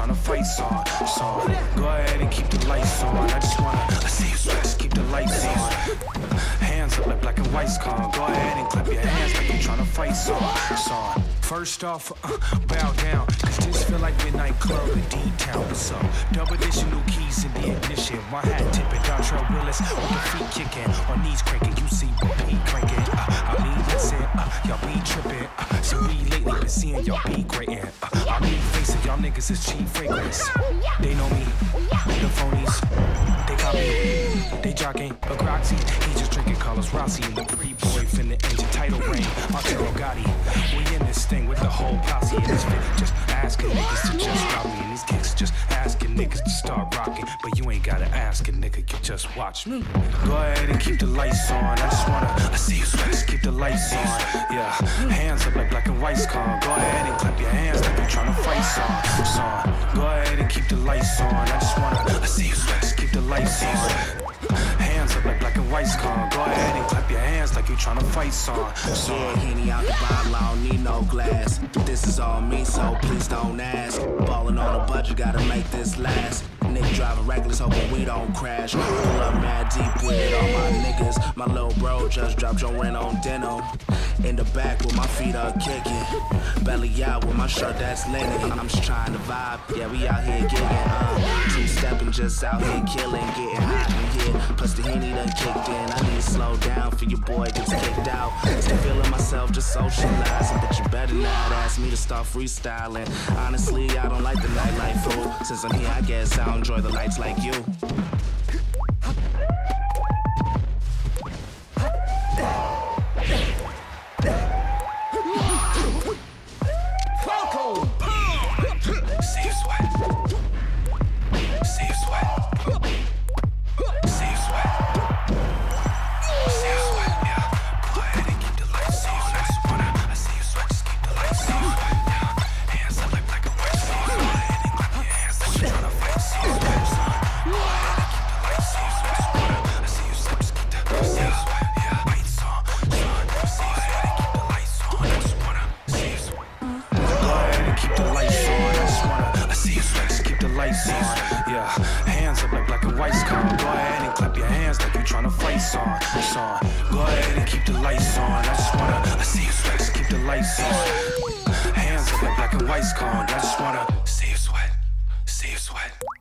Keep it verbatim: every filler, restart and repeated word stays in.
tryna fight, son. Son, go ahead and keep the lights on. I just wanna I see you sweat, just keep the lights on. Hands up like black and white's con. Go ahead and clap your hands like you tryna fight, son. Son, first off, uh, bow down, cause this feel like midnight club in D-Town. What's up? Double additional keys in the ignition. My hat tipping, Dontrell Willis with the feet kicking, or knees cranking. You see what P cranking. Uh, I mean, listen, uh, y'all be tripping. Uh, so we lately been seeing y'all be grating. Uh, I mean, facing y'all niggas is cheap fragrance. They know me, the phonies. They copy, they jogging. But Groxy, he just drinking Carlos Rossi in the pre-boy finna enter title reign. Arturo Gotti, we in this thing with the whole posse in this fit. Just asking niggas to just drop me in these kicks. Just asking niggas to start rocking. But you ain't gotta ask a nigga, you just watch me. Go ahead and keep the lights on. I just wanna, I see you sweat, just keep the lights on. Yeah, hands up like black and white's con. Go ahead and clap your hands like you tryna fight, son. Son, go ahead and keep the lights on. I just wanna, I see you sweat, just keep the lights on. Hands up like black and white's con. Go ahead and clap your hands like you tryna fight, son. Son. Yeah, Henny out the bottle, I don't need no glass. This is all me, so please don't ask. Ballin' on a budget, gotta make this last. Nigga driving reckless, hoping we don't crash. Pull up mad deep with all my niggas. My little bro just dropped your rent on denim. In the back with my feet up kicking. Belly out with my shirt that's linen. I'm just trying to vibe, yeah, we out here getting uh, two-stepping, just out here killing, getting hot in here. Plus the Henny done kicked in. I need to slow down for your boy gets kicked out. Still feeling myself, just socializing. But you better not ask me to start freestyling. Honestly, I don't like the nightlife, fool. Since I'm here, I guess I don't enjoy the lights like you. See you sweat. See you sweat. See you sweat. See you sweat, yeah. Go ahead and keep the lights on. I just wanna, I see you sweat, just keep the lights on. Yeah, hands up like black and white. Go ahead and clap your hands like you tryna fight. See you sweat, son. Go ahead and keep the lights on. I just wanna, I see you sweat, just keep the see you sweat, yeah. Lights on, son. Go ahead and keep the lights on. I just wanna see you sweat. Go ahead and keep the lights on. I just wanna, I see you sweat, just keep the lights on. Yeah, hands up like black and white's con. Go ahead and clap your hands like you tryna fight, son. Son, go ahead and keep the lights on. I just wanna, I see you sweat, just keep the lights on. Hands up like black and white's con. I just wanna see you sweat, see you sweat.